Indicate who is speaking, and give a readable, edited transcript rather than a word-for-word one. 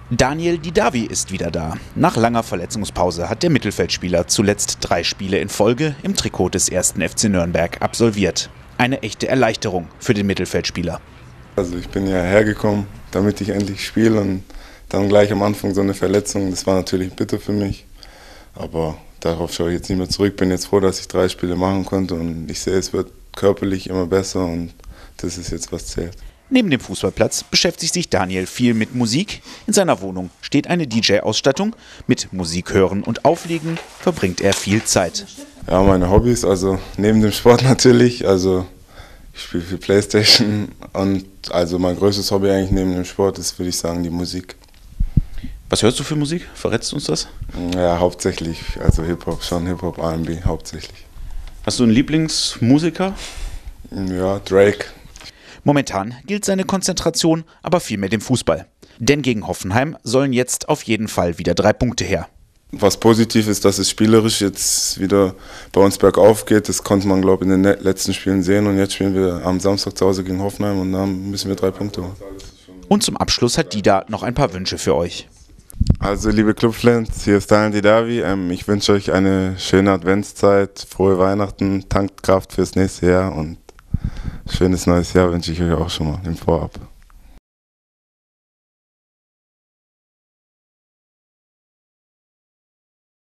Speaker 1: Daniel Didavi ist wieder da. Nach langer Verletzungspause hat der Mittelfeldspieler zuletzt 3 Spiele in Folge im Trikot des 1. FC Nürnberg absolviert. Eine echte Erleichterung für den Mittelfeldspieler.
Speaker 2: Also ich bin ja hergekommen, damit ich endlich spiele, und dann gleich am Anfang so eine Verletzung, das war natürlich bitter für mich. Aber darauf schaue ich jetzt nicht mehr zurück. Bin jetzt froh, dass ich 3 Spiele machen konnte, und ich sehe, es wird körperlich immer besser, und das ist jetzt, was zählt.
Speaker 1: Neben dem Fußballplatz beschäftigt sich Daniel viel mit Musik. In seiner Wohnung steht eine DJ-Ausstattung. Mit Musik hören und auflegen verbringt er viel Zeit.
Speaker 2: Ja, meine Hobbys, also neben dem Sport natürlich, also ich spiele viel Playstation, und also mein größtes Hobby eigentlich neben dem Sport ist, würde ich sagen, die Musik.
Speaker 1: Was hörst du für Musik? Verrätst du uns das?
Speaker 2: Ja, hauptsächlich, also Hip-Hop, schon Hip-Hop, R&B hauptsächlich.
Speaker 1: Hast du einen Lieblingsmusiker?
Speaker 2: Ja, Drake.
Speaker 1: Momentan gilt seine Konzentration aber vielmehr dem Fußball. Denn gegen Hoffenheim sollen jetzt auf jeden Fall wieder 3 Punkte her.
Speaker 2: Was positiv ist, dass es spielerisch jetzt wieder bei uns bergauf geht. Das konnte man, glaube ich, in den letzten Spielen sehen. Und jetzt spielen wir am Samstag zu Hause gegen Hoffenheim, und dann müssen wir 3 Punkte holen.
Speaker 1: Und zum Abschluss hat Dida noch ein paar Wünsche für euch.
Speaker 2: Also liebe Clubfans, hier ist Daniel Didavi. Ich wünsche euch eine schöne Adventszeit, frohe Weihnachten, tankt Kraft fürs nächste Jahr, und schönes neues Jahr wünsche ich euch auch schon mal im Vorab.